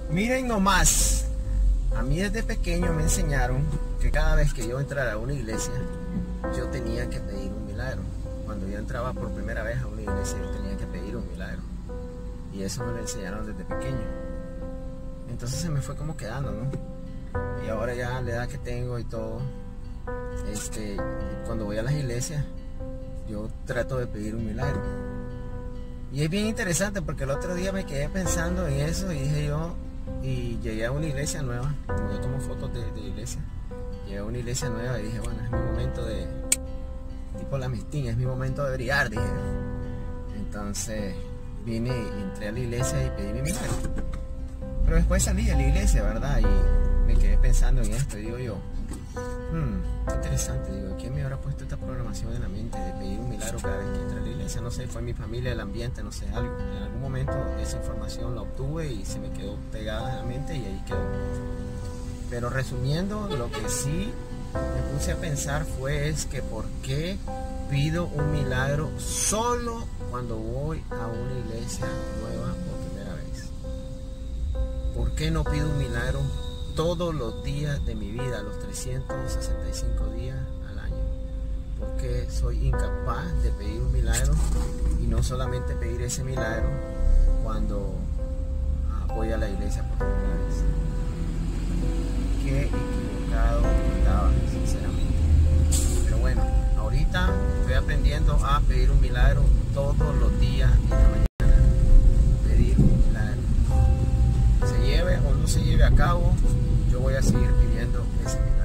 Miren nomás, a mí desde pequeño me enseñaron que cada vez que yo entrara a una iglesia, yo tenía que pedir un milagro. Cuando yo entraba por primera vez a una iglesia, yo tenía que pedir un milagro. Y eso me lo enseñaron desde pequeño. Entonces se me fue como quedando, ¿no? Y ahora ya la edad que tengo y todo, cuando voy a las iglesias, yo trato de pedir un milagro. Y es bien interesante porque el otro día me quedé pensando en eso y dije yo, y llegué a una iglesia nueva, como yo tomo fotos de iglesia, llegué a una iglesia nueva y dije, bueno, es mi momento de, tipo la mistín, es mi momento de brillar, dije. Entonces vine y entré a la iglesia y pedí mi milagro. Pero después salí de la iglesia, ¿verdad? Y me quedé pensando en esto y digo yo, interesante, digo, ¿quién me habrá puesto esta programación en la mente de pedir un milagro cada vez que entra a la iglesia? No sé, fue mi familia, el ambiente, no sé, algo. En algún momento esa información la obtuve y se me quedó pegada en la mente y ahí quedó. Pero resumiendo, lo que sí me puse a pensar fue que ¿por qué pido un milagro solo cuando voy a una iglesia nueva por primera vez? ¿Por qué no pido un milagro todos los días de mi vida, los 365 días al año? Porque soy incapaz de pedir un milagro y no solamente pedir ese milagro cuando voy a la iglesia por primera vez. Qué equivocado estaba, sinceramente. Pero bueno, ahorita estoy aprendiendo a pedir un milagro todos los días en la mañana. Pedir un milagro. Se lleve o no se lleve a cabo, yo voy a seguir pidiendo ese milagro.